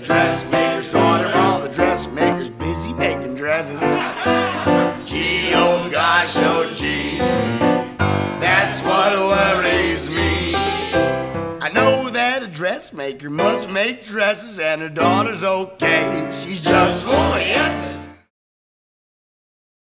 dressmaker's daughter while the dressmaker's busy making dresses. Gee, oh gosh, oh gee, that's what worries me. I know that a dressmaker must make dresses and her daughter's okay. She's just full of yeses.